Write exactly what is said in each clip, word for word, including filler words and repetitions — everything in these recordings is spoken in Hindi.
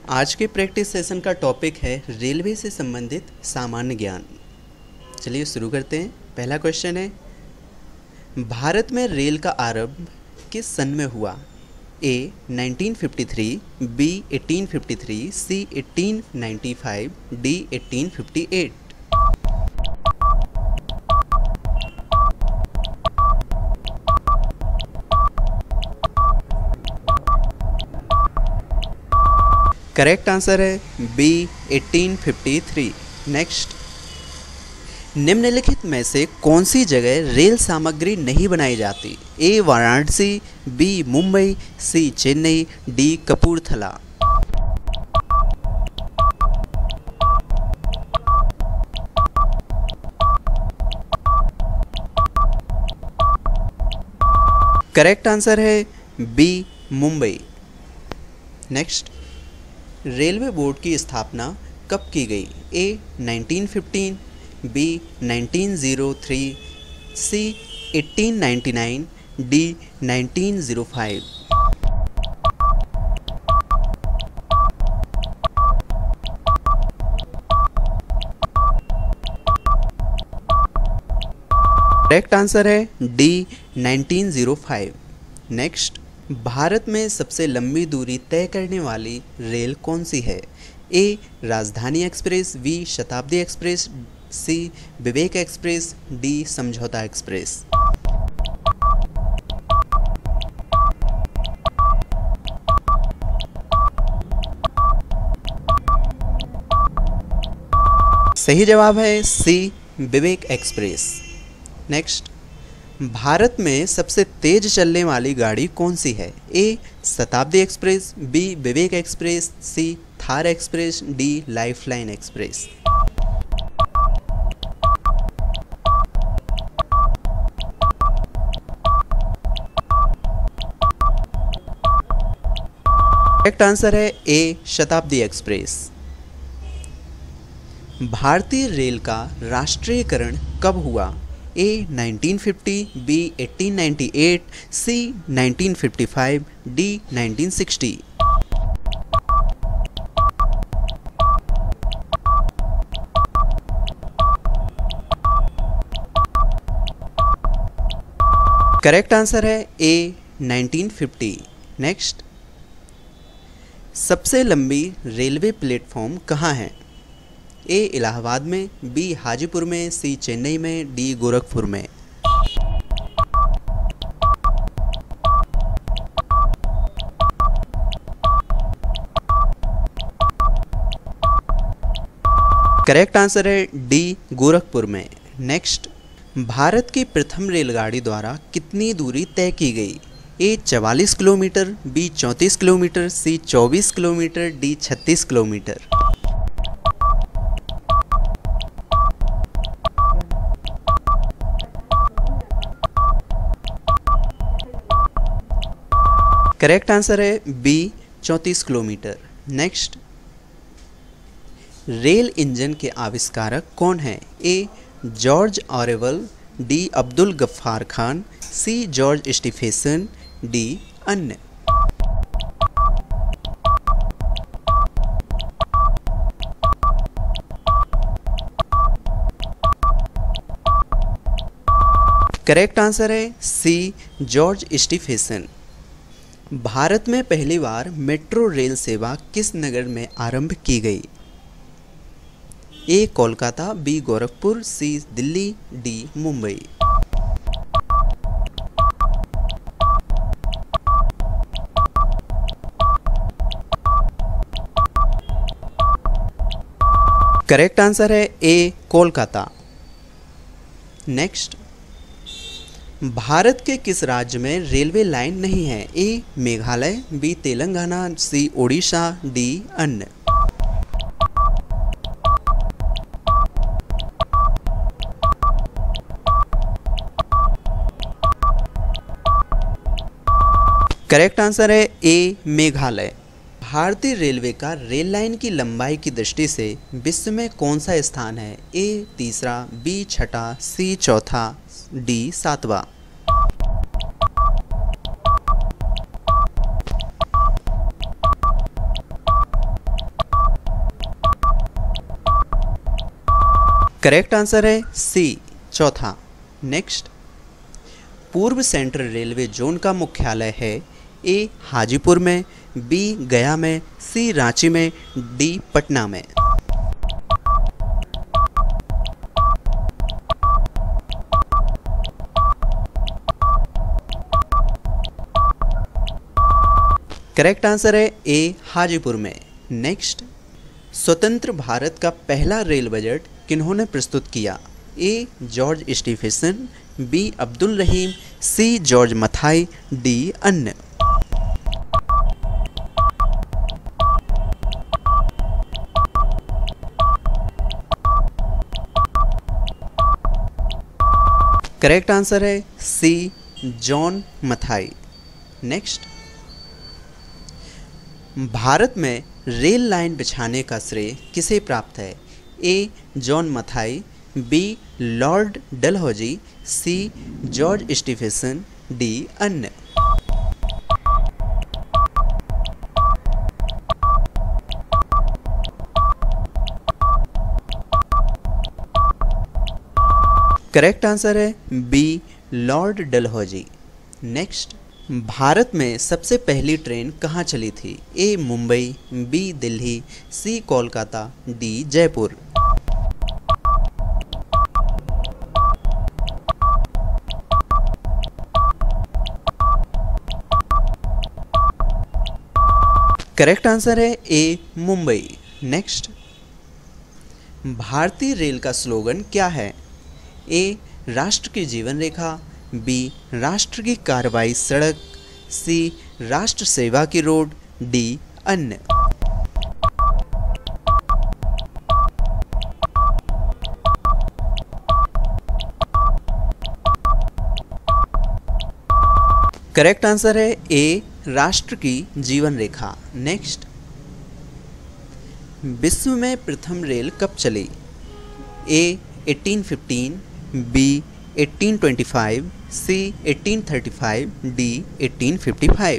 आज के प्रैक्टिस सेशन का टॉपिक है रेलवे से संबंधित सामान्य ज्ञान। चलिए शुरू करते हैं। पहला क्वेश्चन है, भारत में रेल का आरंभ किस सन में हुआ? A nineteen fifty three, B eighteen fifty three, C eighteen ninety five, D eighteen fifty eight. Correct answer है B eighteen fifty three. Next, निम्नलिखित में से कौन सी जगह रेल सामग्री नहीं बनाई जाती? A Varanasi, B Mumbai, C Chennai, D Kapurthala. Correct answer है B Mumbai. Next, railway board की स्थापना कब की गई? A nineteen fifteen, B nineteen O three, C eighteen ninety nine, D nineteen O five. Correct answer है D nineteen O five. Next, Bharat में सबसे लंबी दूरी तय करने वाली रेल कौन सी है? A Rajdhani express, B Shatabdi express, C Vivek express, D Samjhauta express. सही जवाब है C Vivek express. Next, Bharat में सबसे तेज चलने वाली गाड़ी कौन सी है? A Shatabdi express, B Vivek express, C Thar express, D lifeline express. Correct answer है ए शताब्दी एक्सप्रेस। भारतीय रेल का राष्ट्रीयकरण कब हुआ? A nineteen fifty, B eighteen ninety eight, C nineteen fifty five, D nineteen sixty. Correct answer है ए नाइनटीन फिफ्टी। नेक्स्ट, सबसे लंबी रेलवे प्लेटफॉर्म कहाँ है? ए इलाहाबाद में, बी हाजीपुर में, सी चेन्नई में, डी गोरखपुर में। करेक्ट आंसर है डी गोरखपुर में। नेक्स्ट, भारत की प्रथम रेलगाड़ी द्वारा कितनी दूरी तय की गई? ए चवालीस किलोमीटर, बी चौंतीस किलोमीटर, सी चौबीस किलोमीटर, डी छत्तीस किलोमीटर। करेक्ट आंसर है बी चौंतीस किलोमीटर। नेक्स्ट, रेल इंजन के आविष्कारक कौन हैं? A George Orwell, D Abdul Ghaffar Khan, C George Stephenson, D अन्य। करेक्ट आंसर है सी जॉर्ज स्टीफेसन। भारत में पहली बार मेट्रो रेल सेवा किस नगर में आरंभ की गई? A Kolkata, B Gorakhpur, C Delhi, D Mumbai. Correct answer है ए कोलकाता। नेक्स्ट, भारत के किस राज्य में रेलवे लाइन नहीं है? A Meghalaya, B Telangana, C Odisha, D अन्य। करेक्ट आंसर है ए मेघालय। भारतीय रेलवे का रेल लाइन की लंबाई की दृष्टि से विश्व में कौन सा स्थान है? ए तीसरा, बी छठा, सी चौथा, डी सातवां। करेक्ट आंसर है सी चौथा। नेक्स्ट, पूर्व सेंट्रल रेलवे जोन का मुख्यालय है ए हाजीपुर में, बी गया में, सी रांची में, डी पटना में। करेक्ट आंसर है ए हाजीपुर में। नेक्स्ट, स्वतंत्र भारत का पहला रेल बजट किन्होंने प्रस्तुत किया? A George Stephenson, B Abdul Rahim, C George Mathai, D अन्य। करेक्ट आंसर है C John Mathai. Next, Bharat में रेल लाइन बिछाने का श्रेय किसे प्राप्त है? A John Mathai, B Lord Dalhousie, C George Stephenson, D अन्य। करेक्ट आंसर है B Lord Dalhousie. Next, Bharat में सबसे पहली ट्रेन कहाँ चली थी? A Mumbai, B Delhi, C Kolkata, D Jaipur. Correct answer है ए मुंबई। नेक्स्ट, भारतीय रेल का स्लोगन क्या है? ए राष्ट्र की जीवन रेखा, बी राष्ट्र की कार्रवाई सड़क, सी राष्ट्र सेवा की रोड, डी अन्य। करेक्ट आंसर है ए राष्ट्र की जीवन रेखा। नेक्स्ट, विश्व में प्रथम रेल कब चली? ए अठारह सौ पंद्रह, बी अठारह सौ पच्चीस, सी अठारह सौ पैंतीस, डी अठारह सौ पचपन।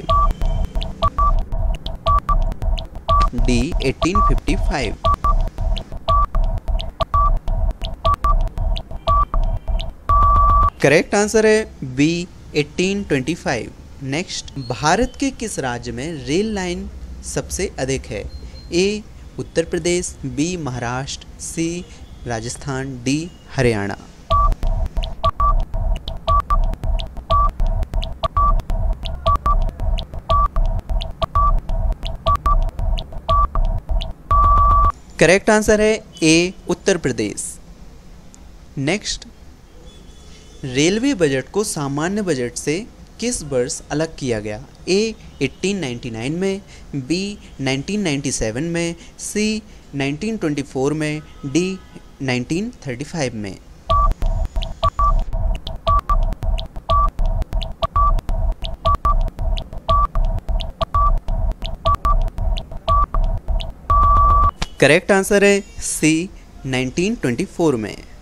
डी अठारह सौ पचपन। करेक्ट आंसर है बी अठारह सौ पच्चीस। नेक्स्ट, भारत के किस राज्य में रेल लाइन सबसे अधिक है? A Uttar Pradesh, B Maharashtra, C Rajasthan, D Haryana. Correct answer है A Uttar Pradesh. Next, railway budget को सामान्य बजट से किस वर्ष अलग किया गया? ए अठारह सौ निन्यानवे में, बी उन्नीस सौ सत्तानवे में, सी उन्नीस सौ चौबीस में, डी उन्नीस सौ पैंतीस में। करेक्ट आंसर है सी उन्नीस सौ चौबीस में।